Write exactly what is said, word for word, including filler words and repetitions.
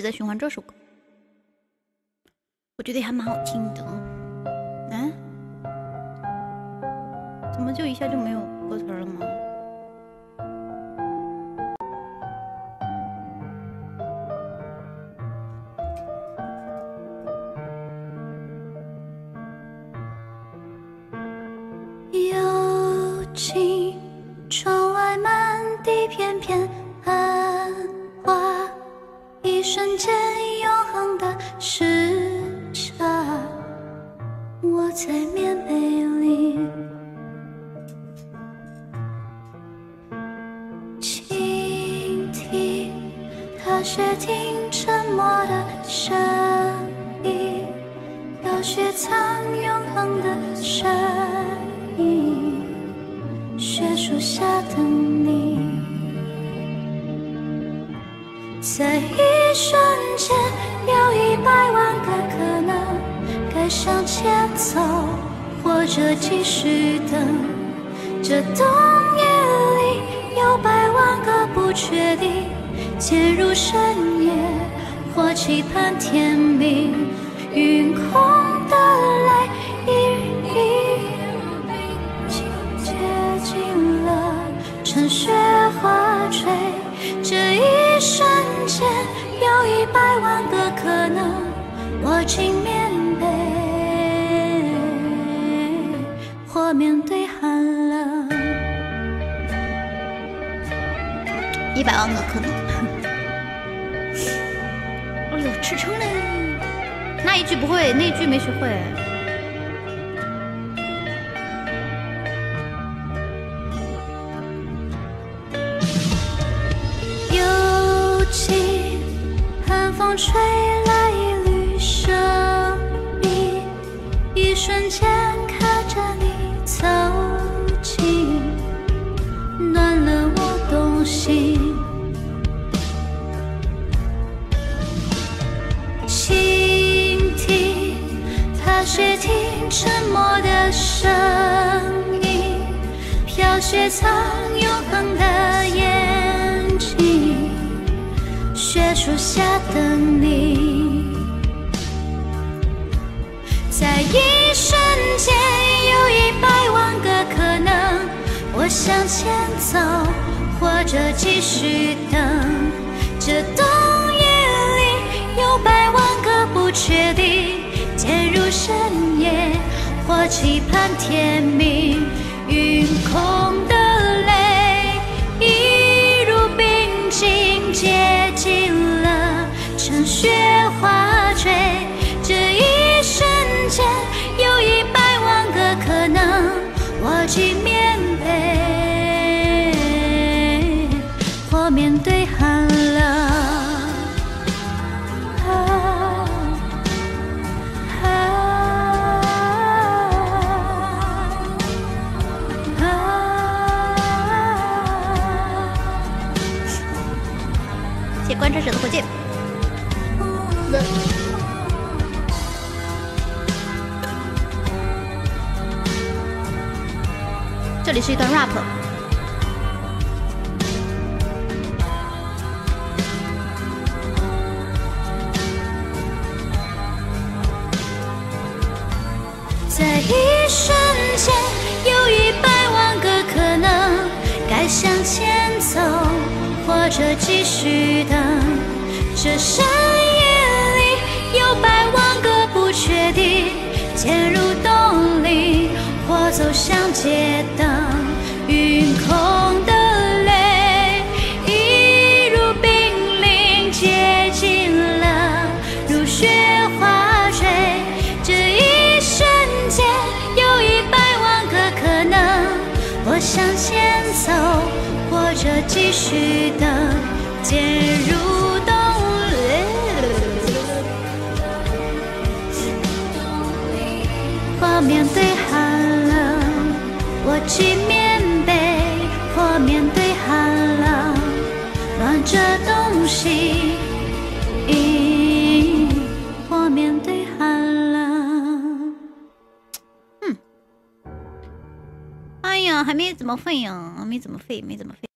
在循环这首歌，我觉得还蛮好听的。嗯、啊，怎么就一下就没有歌词了吗？ 幽静，窗外满地片片寒花，一瞬间永恒的时差，我在棉被里倾听，踏雪听沉默的声音，飘雪藏永恒的声音，雪树下的你，在一瞬间有一百万个可能，该向前走，或者继续等。这冬夜里有百万个不确定，渐入深夜，或期盼天明。云空的泪一一接近了，趁雪花坠。这一瞬间有一百万个可能，握紧棉被，或面对寒冷。 一百万个可能。哎呦，吃撑嘞！那一句不会，那一句没学会。 幽静，寒风吹来一缕生命，一瞬间看着你走近，暖了我动心。踏雪听沉默的声音，飘雪藏永恒的眼睛，雪树下等你，在一瞬间有一百万个可能，我向前走，或者继续等。这冬夜里有百万个不确定，渐入深夜，或期盼天明。云空的泪一如冰晶接近了，趁雪花坠。这一瞬间有一百万个可能，握紧棉被，或面对寒冷。 观察者的火箭，这里是一段 rap。 在一瞬间有一百万个可能，该向前走，或者继续等。这深夜里有百万个不确定，渐入冬林，或走向街灯。云空的泪一如冰凌接近了，如雪花坠。这一瞬间有一百万个可能，我向前走，或者继续等，渐入冬林，或面对寒冷，握紧棉被，或面对寒冷，暖着东西，或面对寒冷。 嗯，哎呀，还没怎么废呀，没怎么废，没怎么废。